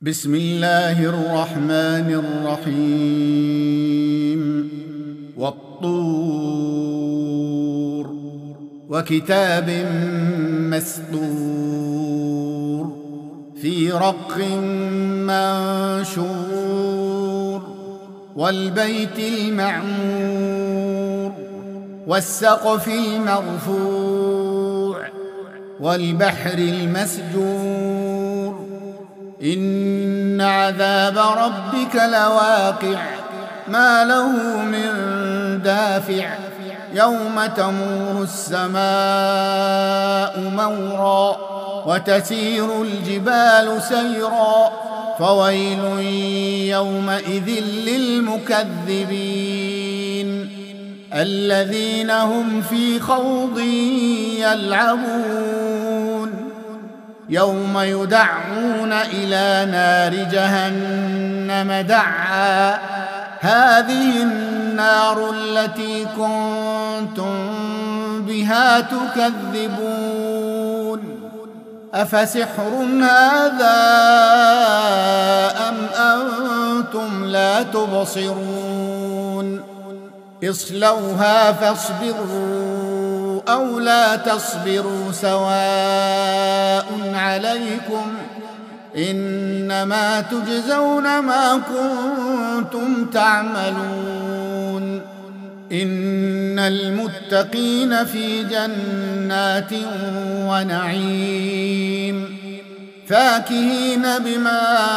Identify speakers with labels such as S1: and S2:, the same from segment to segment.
S1: بسم الله الرحمن الرحيم والطور وكتاب مسطور في رق منشور والبيت المعمور والسقف المرفوع والبحر المسجور إن عذاب ربك لواقع ما له من دافع يوم تمور السماء مورا وتسير الجبال سيرا فويل يومئذ للمكذبين الذين هم في خوض يلعبون يوم يدعون إلى نار جهنم دعا هذه النار التي كنتم بها تكذبون أفسحر هذا أم أنتم لا تبصرون اصلوها فاصبروا أو لا تصبروا سواء عليكم إنما تجزون ما كنتم تعملون إن المتقين في جنات ونعيم فاكهين بما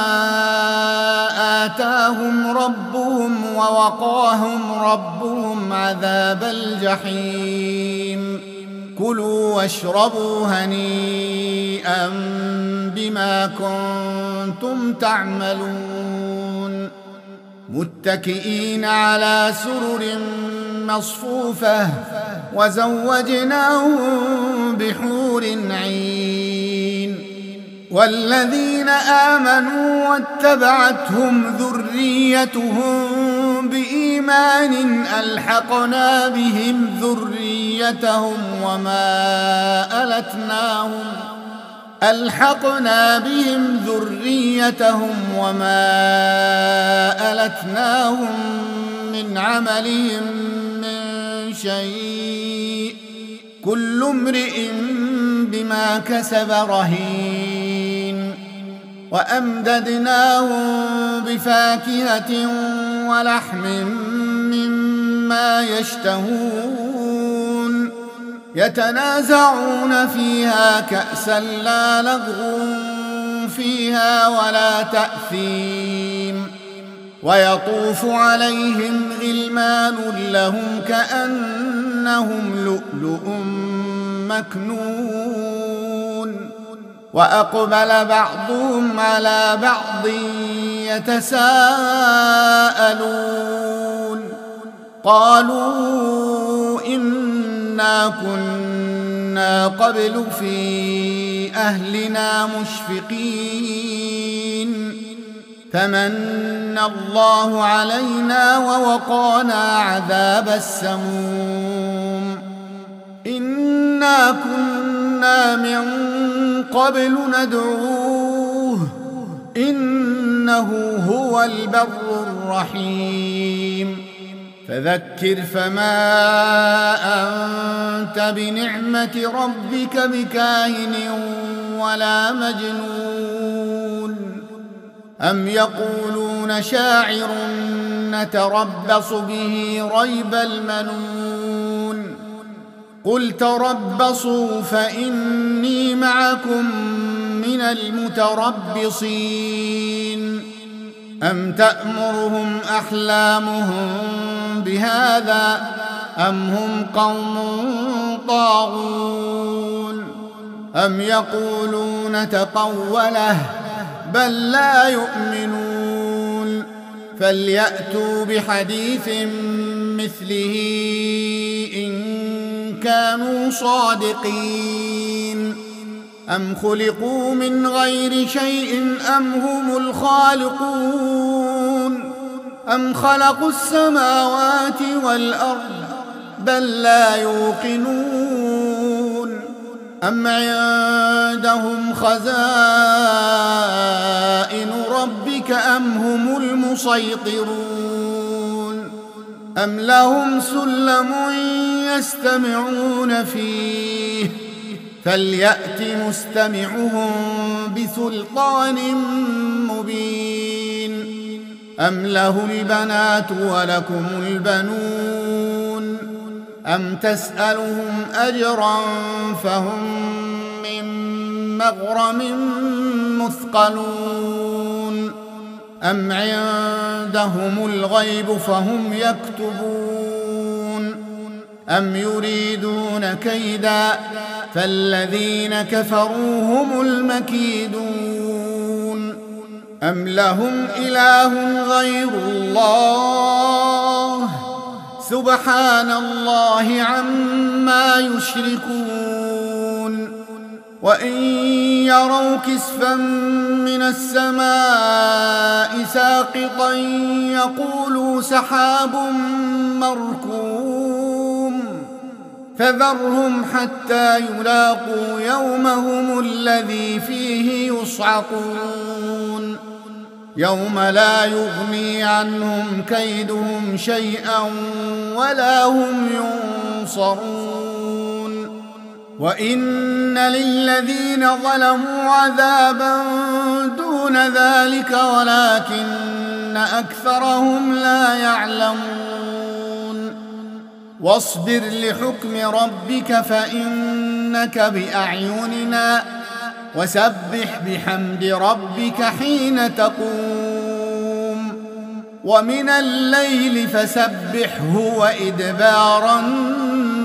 S1: آتاهم ربهم ووقاهم ربهم عذاب الجحيم كلوا واشربوا هنيئا بما كنتم تعملون متكئين على سرر مصفوفة وزوجناهم بحور عين والذين آمنوا واتبعتهم ذريتهم بإيمان ألحقنا بهم ذريتهم وما ألتناهم من عملهم من شيء كل امرئ بما كسب رهين وأمددناهم بفاكهة ولحم مما يشتهون يتنازعون فيها كأسا لا لغو فيها ولا تأثيم ويطوف عليهم غلمان لهم كأنهم لؤلؤ مكنون وأقبل بعضهم على بعض يتساءلون قالوا إنا كنا قبل في أهلنا مشفقين فمن الله علينا ووقانا عذاب السموم إنا كنا من قبل ندعوه إنه هو البر الرحيم فذكر فما أنت بنعمة ربك بكاهن ولا مجنون أم يقولون شاعر نتربص به ريب المنون قل تربصوا فإني معكم من المتربصين أم تأمرهم أحلامهم بهذا أم هم قوم طاغون أم يقولون تقوله بل لا يؤمنون فليأتوا بحديث مثله إن كانوا صادقين أم خلقوا من غير شيء أم هم الخالقون أم خلقوا السماوات والأرض بل لا يوقنون أم عندهم خزائن ربك أم هم المسيطرون أم لهم سلم يستمعون فيه فليأت مستمعهم بسلطان مبين أم له البنات ولكم البنون أم تسألهم أجرا فهم من مغرم مثقلون أم عندهم الغيب فهم يكتبون أم يريدون كيدا فالذين كفروا هم المكيدون أم لهم إله غير الله سبحان الله عما يشركون وإن يروا كسفا من السماء ساقطا يقولوا سحاب مركوم فذرهم حتى يلاقوا يومهم الذي فيه يصعقون يوم لا يغني عنهم كيدهم شيئا ولا هم ينصرون وإن للذين ظلموا عذابا دون ذلك ولكن أكثرهم لا يعلمون واصبر لحكم ربك فإنك بأعيننا وسبح بحمد ربك حين تقوم ومن الليل فسبحه وإدبار النجوم